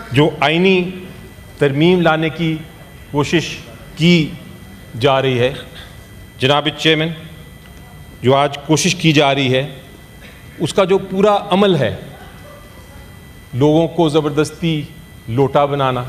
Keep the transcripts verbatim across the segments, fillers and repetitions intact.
جو آئینی ترمیم لانے کی کوشش کی جا رہی ہے جناب چیئرمین، جو آج کوشش کی جا رہی ہے، اس کا جو پورا عمل ہے، لوگوں کو زبردستی لوٹا بنانا،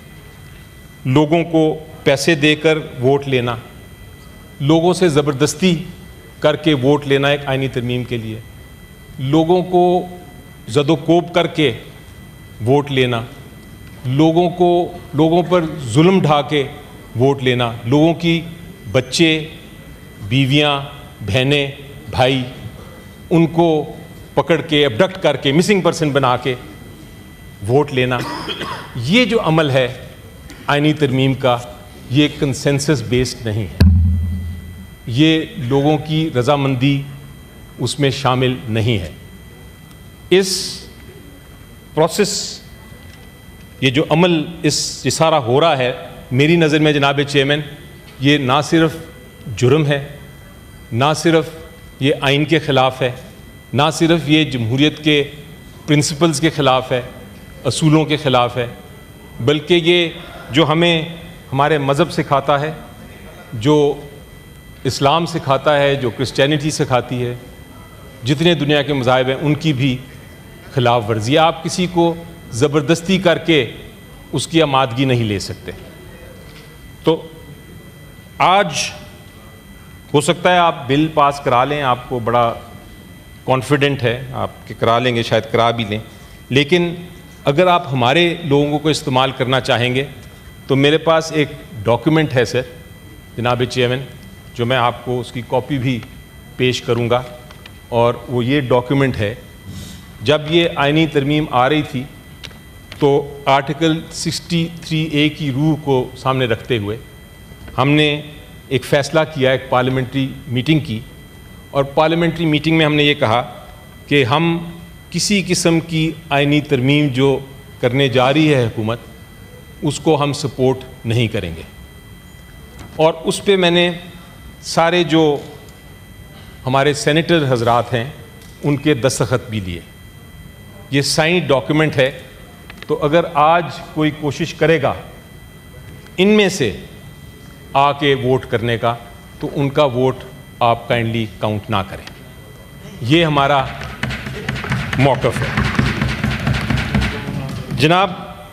لوگوں کو پیسے دے کر ووٹ لینا، لوگوں سے زبردستی کر کے ووٹ لینا ایک آئینی ترمیم کے لیے، لوگوں کو زد و کوب کر کے ووٹ لینا، لوگوں کو لوگوں پر ظلم ڈھا کے ووٹ لینا، لوگوں کی بچے، بیویاں، بہنیں، بھائی، ان کو پکڑ کے ابڈکٹ کر کے مسنگ پرسن بنا کے ووٹ لینا، یہ جو عمل ہے آئینی ترمیم کا، یہ کنسنسس بیسڈ نہیں ہے، یہ لوگوں کی رضامندی اس میں شامل نہیں ہے۔ اس پروسیس، یہ جو عمل اس یہ سارا ہو رہا ہے، میری نظر میں جناب چیئرمین، یہ نہ صرف جرم ہے، نہ صرف یہ آئین کے خلاف ہے، نہ صرف یہ جمہوریت کے پرنسپلز کے خلاف ہے، اصولوں کے خلاف ہے، بلکہ یہ جو ہمیں ہمارے مذہب سکھاتا ہے، جو اسلام سکھاتا ہے، جو کرسچینٹی سکھاتی ہے، جتنے دنیا کے مذاہب ہیں ان کی بھی خلاف ورزی ہے۔ آپ کسی کو زبردستی کر کے اس کی آمادگی نہیں لے سکتے۔ تو آج ہو سکتا ہے آپ بل پاس کرا لیں، آپ کو بڑا کانفیڈنٹ ہے آپ کہ کرا لیں گے، شاید کرا بھی لیں، لیکن اگر آپ ہمارے لوگوں کو استعمال کرنا چاہیں گے تو میرے پاس ایک ڈاکیومنٹ ہے سر جناب چیئرمین، جو میں آپ کو اس کی کاپی بھی پیش کروں گا، اور وہ یہ ڈاکیومنٹ ہے، جب یہ آئینی ترمیم آ رہی تھی تو آرٹیکل سکسٹی تھری اے کی روح کو سامنے رکھتے ہوئے ہم نے ایک فیصلہ کیا، ایک پارلیمنٹری میٹنگ کی، اور پارلیمنٹری میٹنگ میں ہم نے یہ کہا کہ ہم کسی قسم کی آئینی ترمیم جو کرنے جا رہی ہے حکومت، اس کو ہم سپورٹ نہیں کریں گے، اور اس پہ میں نے سارے جو ہمارے سینیٹر حضرات ہیں ان کے دستخط بھی لیے۔ یہ سائنڈ ڈاکیومنٹ ہے، تو اگر آج کوئی کوشش کرے گا ان میں سے آ کے ووٹ کرنے کا، تو ان کا ووٹ آپ کائنڈلی کاؤنٹ نہ کریں، یہ ہمارا موقف ہے۔ جناب،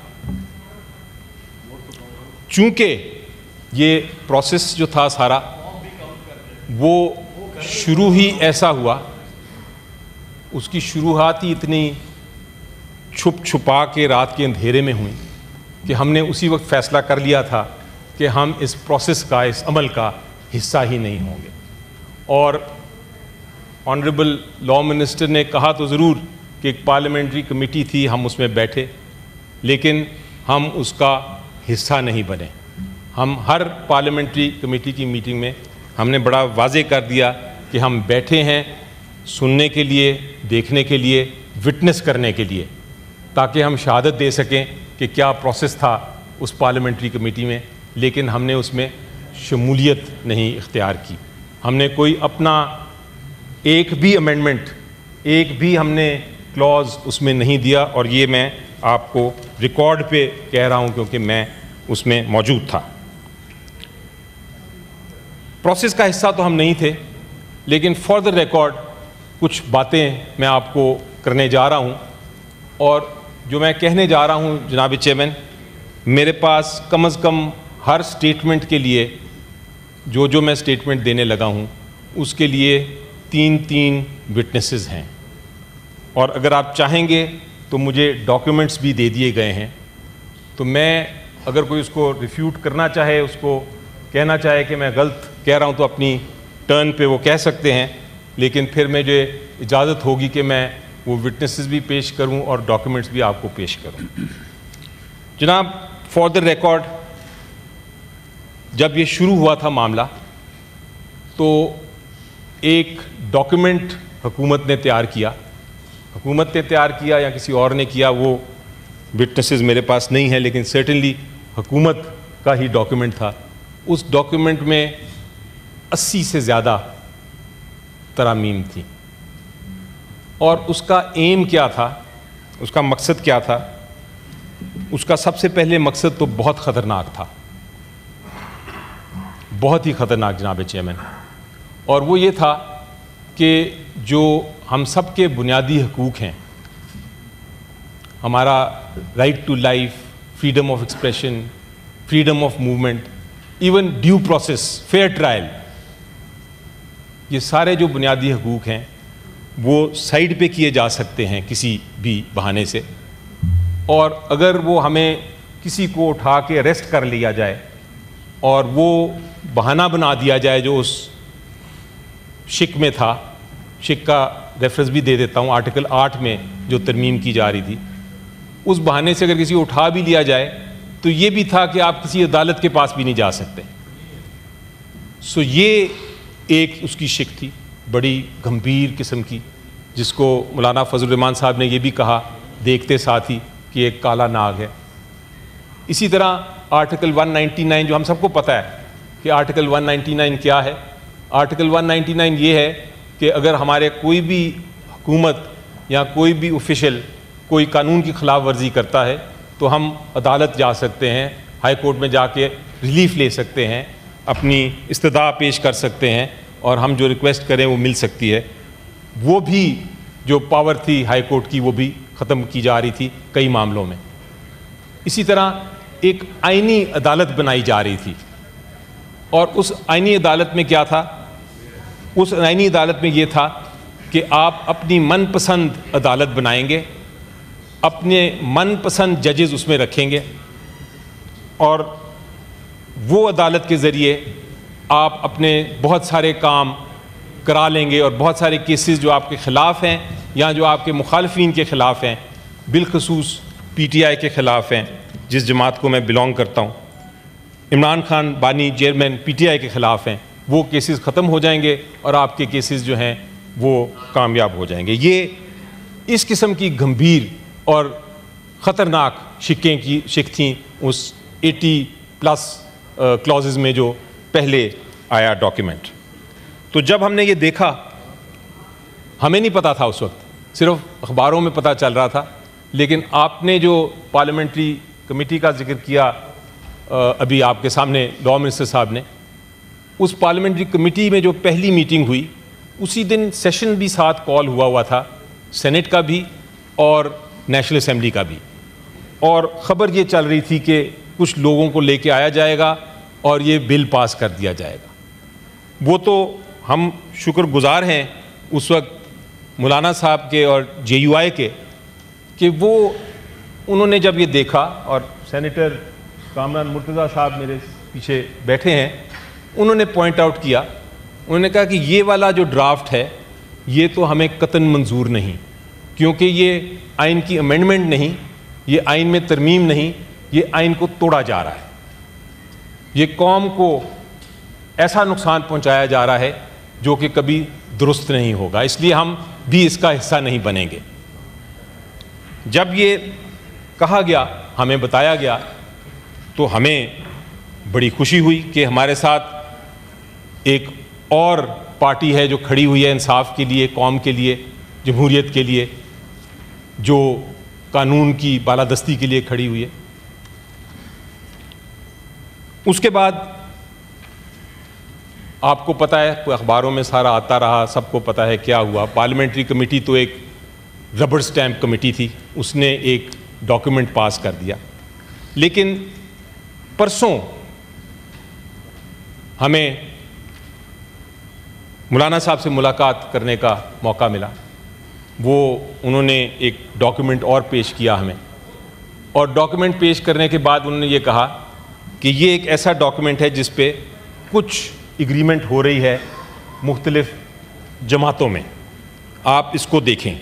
چونکہ یہ پروسیس جو تھا سارا وہ شروع ہی ایسا ہوا، اس کی شروعات ہی اتنی چھپ چھپا کے رات کے اندھیرے میں ہوئی کہ ہم نے اسی وقت فیصلہ کر لیا تھا کہ ہم اس پروسیس کا، اس عمل کا حصہ ہی نہیں ہوں گے، اور آنریبل لاء منسٹر نے کہا تو ضرور کہ ایک پارلیمنٹری کمیٹی تھی، ہم اس میں بیٹھے، لیکن ہم اس کا حصہ نہیں بنے۔ ہم ہر پارلیمنٹری کمیٹی کی میٹنگ میں ہم نے بڑا واضح کر دیا کہ ہم بیٹھے ہیں سننے کے لیے، دیکھنے کے لیے، وٹنس کرنے کے لیے، تاکہ ہم شہادت دے سکیں کہ کیا پروسیس تھا اس پارلیمنٹری کمیٹی میں، لیکن ہم نے اس میں شمولیت نہیں اختیار کی۔ ہم نے کوئی اپنا ایک بھی امینڈمنٹ، ایک بھی ہم نے کلوز اس میں نہیں دیا، اور یہ میں آپ کو ریکارڈ پہ کہہ رہا ہوں کیونکہ میں اس میں موجود تھا۔ پروسیس کا حصہ تو ہم نہیں تھے، لیکن فار دا ریکارڈ کچھ باتیں میں آپ کو کرنے جا رہا ہوں، اور جو میں کہنے جا رہا ہوں جناب چیئرمین، میرے پاس کم از کم ہر سٹیٹمنٹ کے لیے جو جو میں سٹیٹمنٹ دینے لگا ہوں اس کے لیے تین تین وٹنسز ہیں، اور اگر آپ چاہیں گے تو مجھے ڈاکیومنٹس بھی دے دیے گئے ہیں، تو میں اگر کوئی اس کو ریفیوٹ کرنا چاہے، اس کو کہنا چاہے کہ میں غلط کہہ رہا ہوں، تو اپنی ٹرن پہ وہ کہہ سکتے ہیں، لیکن پھر مجھے اجازت ہوگی کہ میں وہ وٹنسز بھی پیش کروں اور ڈاکیومنٹس بھی آپ کو پیش کروں۔ جناب، فار دا ریکارڈ، جب یہ شروع ہوا تھا معاملہ تو ایک ڈاکیومنٹ حکومت نے تیار کیا، حکومت نے تیار کیا یا کسی اور نے کیا، وہ وٹنسز میرے پاس نہیں ہیں، لیکن سرٹنلی حکومت کا ہی ڈاکیومنٹ تھا۔ اس ڈاکیومنٹ میں اسی سے زیادہ ترامیم تھی، اور اس کا ایم کیا تھا، اس کا مقصد کیا تھا؟ اس کا سب سے پہلے مقصد تو بہت خطرناک تھا، بہت ہی خطرناک جناب چیئرمین، اور وہ یہ تھا کہ جو ہم سب کے بنیادی حقوق ہیں، ہمارا right to life, freedom of expression, freedom of movement, even due process, fair trial, یہ سارے جو بنیادی حقوق ہیں وہ سائڈ پہ کیے جا سکتے ہیں کسی بھی بہانے سے، اور اگر وہ ہمیں کسی کو اٹھا کے اریسٹ کر لیا جائے اور وہ بہانہ بنا دیا جائے جو اس شک میں تھا، شک کا ریفرنس بھی دے دیتا ہوں، آرٹیکل آٹھ میں جو ترمیم کی جا رہی تھی، اس بہانے سے اگر کسی کو اٹھا بھی لیا جائے تو یہ بھی تھا کہ آپ کسی عدالت کے پاس بھی نہیں جا سکتے. سو یہ ایک اس کی شک تھی بڑی گمبھیر قسم کی، جس کو مولانا فضل الرحمان صاحب نے یہ بھی کہا دیکھتے ساتھ ہی کہ ایک کالا ناگ ہے. اسی طرح آرٹیکل ون نائنٹی نائن جو ہم سب کو پتہ ہے کہ آرٹیکل ون نائنٹی نائن کیا ہے. آرٹیکل ون نائنٹی نائن یہ ہے کہ اگر ہمارے کوئی بھی حکومت یا کوئی بھی آفیشل کوئی قانون کی خلاف ورزی کرتا ہے تو ہم عدالت جا سکتے ہیں، ہائی کورٹ میں جا کے ریلیف لے سکتے ہیں، اپنی استدعا پیش کر سکتے ہیں اور ہم جو ریکویسٹ کریں وہ مل سکتی ہے. وہ بھی جو پاور تھی ہائی کورٹ کی وہ بھی ختم کی جا رہی تھی کئی معاملوں میں. اسی طرح ایک آئینی عدالت بنائی جا رہی تھی، اور اس آئینی عدالت میں کیا تھا؟ اس آئینی عدالت میں یہ تھا کہ آپ اپنی من پسند عدالت بنائیں گے، اپنے من پسند ججز اس میں رکھیں گے، اور وہ عدالت کے ذریعے آپ اپنے بہت سارے کام کرا لیں گے، اور بہت سارے کیسز جو آپ کے خلاف ہیں یا جو آپ کے مخالفین کے خلاف ہیں، بالخصوص پی ٹی آئی کے خلاف ہیں جس جماعت کو میں بلانگ کرتا ہوں، عمران خان بانی چیئرمین پی ٹی آئی کے خلاف ہیں، وہ کیسز ختم ہو جائیں گے اور آپ کے کیسز جو ہیں وہ کامیاب ہو جائیں گے. یہ اس قسم کی گمبھیر اور خطرناک شکیں کی شک تھیں اس ایٹی پلس کلازز میں جو پہلے آیا ڈاکیومنٹ. تو جب ہم نے یہ دیکھا، ہمیں نہیں پتا تھا اس وقت، صرف اخباروں میں پتہ چل رہا تھا، لیکن آپ نے جو پارلیمنٹری کمیٹی کا ذکر کیا ابھی آپ کے سامنے لاء منسٹر صاحب نے، اس پارلیمنٹری کمیٹی میں جو پہلی میٹنگ ہوئی اسی دن سیشن بھی ساتھ کال ہوا ہوا تھا، سینٹ کا بھی اور نیشنل اسمبلی کا بھی، اور خبر یہ چل رہی تھی کہ کچھ لوگوں کو لے کے آیا جائے گا اور یہ بل پاس کر دیا جائے گا. وہ تو ہم شکر گزار ہیں اس وقت مولانا صاحب کے اور جے یو آئی کے کہ وہ انہوں نے جب یہ دیکھا، اور سینیٹر کامران مرتضیٰ صاحب میرے پیچھے بیٹھے ہیں، انہوں نے پوائنٹ آؤٹ کیا، انہوں نے کہا کہ یہ والا جو ڈرافٹ ہے یہ تو ہمیں قطعاً منظور نہیں، کیونکہ یہ آئین کی امینڈمنٹ نہیں، یہ آئین میں ترمیم نہیں، یہ آئین کو توڑا جا رہا ہے، یہ قوم کو ایسا نقصان پہنچایا جا رہا ہے جو کہ کبھی درست نہیں ہوگا، اس لیے ہم بھی اس کا حصہ نہیں بنیں گے. جب یہ کہا گیا، ہمیں بتایا گیا، تو ہمیں بڑی خوشی ہوئی کہ ہمارے ساتھ ایک اور پارٹی ہے جو کھڑی ہوئی ہے انصاف کے لیے، قوم کے لیے، جمہوریت کے لیے، جو قانون کی بالادستی کے لیے کھڑی ہوئی ہے. اس کے بعد آپ کو پتہ ہے، اخباروں میں سارا آتا رہا، سب کو پتہ ہے کیا ہوا. پارلیمنٹری کمیٹی تو ایک ربڑ سٹیمپ کمیٹی تھی، اس نے ایک ڈاکیومنٹ پاس کر دیا. لیکن پرسوں ہمیں مولانا صاحب سے ملاقات کرنے کا موقع ملا. وہ انہوں نے ایک ڈاکیومنٹ اور پیش کیا ہمیں، اور ڈاکیومنٹ پیش کرنے کے بعد انہوں نے یہ کہا کہ یہ ایک ایسا ڈاکیومنٹ ہے جس پہ کچھ ایگریمنٹ ہو رہی ہے مختلف جماعتوں میں، آپ اس کو دیکھیں.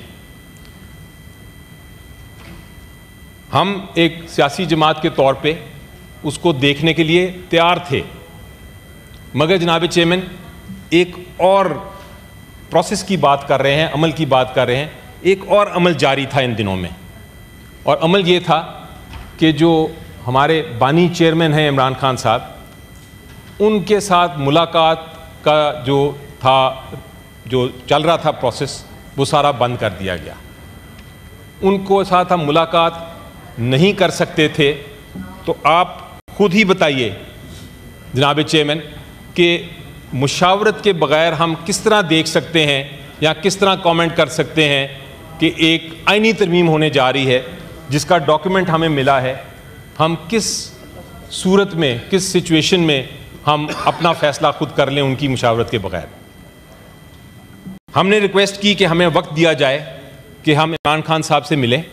ہم ایک سیاسی جماعت کے طور پہ اس کو دیکھنے کے لیے تیار تھے، مگر جناب چیئرمین ایک اور پروسیس کی بات کر رہے ہیں، عمل کی بات کر رہے ہیں. ایک اور عمل جاری تھا ان دنوں میں، اور عمل یہ تھا کہ جو ہمارے بانی چیئرمین ہیں عمران خان صاحب، ان کے ساتھ ملاقات کا جو تھا، جو چل رہا تھا پروسیس، وہ سارا بند کر دیا گیا. ان کو ساتھ ہم ملاقات نہیں کر سکتے تھے تو آپ خود ہی بتائیے جناب چیئرمین کہ مشاورت کے بغیر ہم کس طرح دیکھ سکتے ہیں یا کس طرح کامنٹ کر سکتے ہیں کہ ایک آئینی ترمیم ہونے جا رہی ہے جس کا ڈاکیومنٹ ہمیں ملا ہے، ہم کس صورت میں کس سچویشن میں ہم اپنا فیصلہ خود کر لیں ان کی مشاورت کے بغیر۔ ہم نے ریکویسٹ کی کہ ہمیں وقت دیا جائے کہ ہم عمران خان صاحب سے ملیں۔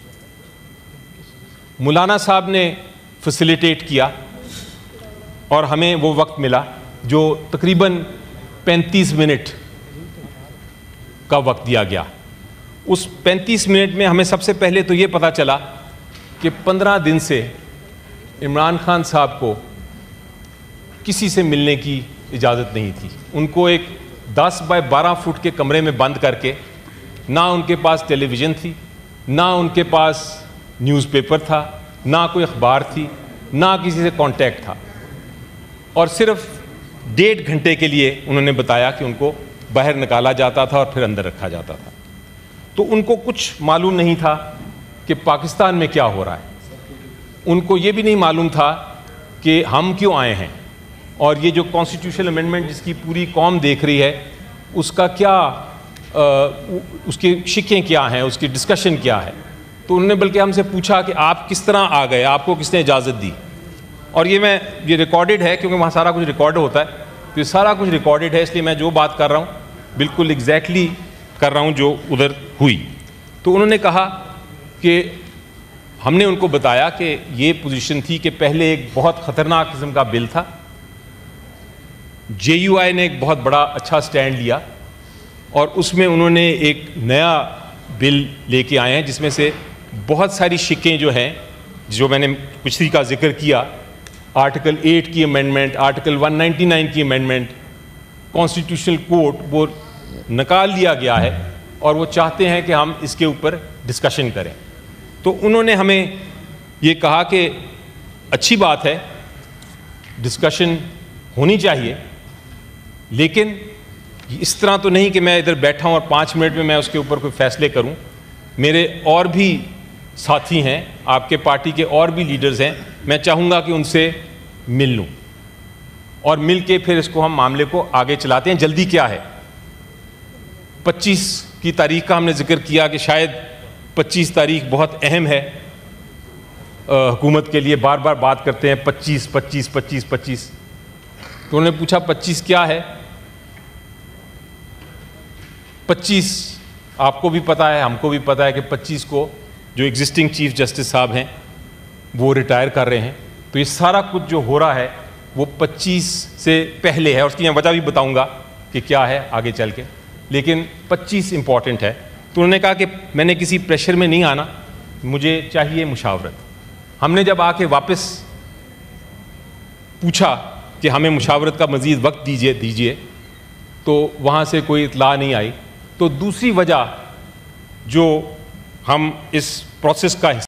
مولانا صاحب نے فیسیلیٹیٹ کیا اور ہمیں وہ وقت ملا جو تقریباً پینتیس منٹ کا وقت دیا گیا۔ اس پینتیس منٹ میں ہمیں سب سے پہلے تو یہ پتہ چلا کہ پندرہ دن سے عمران خان صاحب کو کسی سے ملنے کی اجازت نہیں تھی۔ ان کو ایک دس بائی بارہ فٹ کے کمرے میں بند کر کے، نہ ان کے پاس ٹیلی ویژن تھی، نہ ان کے پاس نیوز پیپر تھا، نہ کوئی اخبار تھی، نہ کسی سے کانٹیکٹ تھا، اور صرف ڈیڑھ گھنٹے کے لیے انہوں نے بتایا کہ ان کو باہر نکالا جاتا تھا اور پھر اندر رکھا جاتا تھا۔ تو ان کو کچھ معلوم نہیں تھا کہ پاکستان میں کیا ہو رہا ہے، ان کو یہ بھی نہیں معلوم تھا کہ ہم کیوں آئے ہیں، اور یہ جو کانسٹیٹیوشنل امینڈمنٹ جس کی پوری قوم دیکھ رہی ہے اس کا کیا اس کی شکیں کیا ہیں، اس کی ڈسکشن کیا ہے۔ تو انہوں نے بلکہ ہم سے پوچھا کہ آپ کس طرح آ گئے، آپ کو کس نے اجازت دی، اور یہ میں یہ ریکارڈڈ ہے کیونکہ وہاں سارا کچھ ریکارڈ ہوتا ہے، تو یہ سارا کچھ ریکارڈڈ ہے، اس لیے میں جو بات کر رہا ہوں بالکل ایگزیکٹلی کر رہا ہوں جو ادھر ہوئی۔ تو انہوں نے کہا کہ ہم نے ان کو بتایا کہ یہ پوزیشن تھی کہ پہلے ایک بہت خطرناک قسم کا بل تھا، جے یو آئی نے ایک بہت بڑا اچھا سٹینڈ لیا اور اس میں انہوں نے ایک نیا بل لے کے آئے ہیں جس میں سے بہت ساری شکیں جو ہیں، جو میں نے پچھلی کا ذکر کیا، آرٹیکل ایٹ کی amendment, article one ninety nine کی امینڈمنٹ، کانسٹیٹیوشنل کوڈ، وہ نکال لیا گیا ہے اور وہ چاہتے ہیں کہ ہم اس کے اوپر ڈسکشن کریں۔ تو انہوں نے ہمیں یہ کہا کہ اچھی بات ہے، ڈسکشن ہونی چاہیے، لیکن اس طرح تو نہیں کہ میں ادھر بیٹھا ہوں اور پانچ منٹ میں میں اس کے اوپر کوئی فیصلے کروں۔ میرے اور بھی ساتھی ہیں، آپ کے پارٹی کے اور بھی لیڈرز ہیں، میں چاہوں گا کہ ان سے مل لوں اور مل کے پھر اس کو ہم معاملے کو آگے چلاتے ہیں۔ جلدی کیا ہے، پچیس کی تاریخ کا ہم نے ذکر کیا کہ شاید پچیس تاریخ بہت اہم ہے حکومت کے لیے، بار بار بات کرتے ہیں پچیس پچیس پچیس پچیس۔ تو انہوں نے پوچھا پچیس کیا ہے؟ پچیس آپ کو بھی پتہ ہے، ہم کو بھی پتہ ہے کہ پچیس کو جو ایگزسٹنگ چیف جسٹس صاحب ہیں وہ ریٹائر کر رہے ہیں، تو یہ سارا کچھ جو ہو رہا ہے وہ پچیس سے پہلے ہے، اور اس کی میں وجہ بھی بتاؤں گا کہ کیا ہے آگے چل کے، لیکن پچیس امپورٹنٹ ہے۔ تو انہوں نے کہا کہ میں نے کسی پریشر میں نہیں آنا، مجھے چاہیے مشاورت۔ ہم نے جب آ کے واپس پوچھا کہ ہمیں مشاورت کا مزید وقت دیجیے دیجیے تو وہاں سے کوئی اطلاع نہیں آئی۔ تو دوسری وجہ جو ہم اس پروسیس کا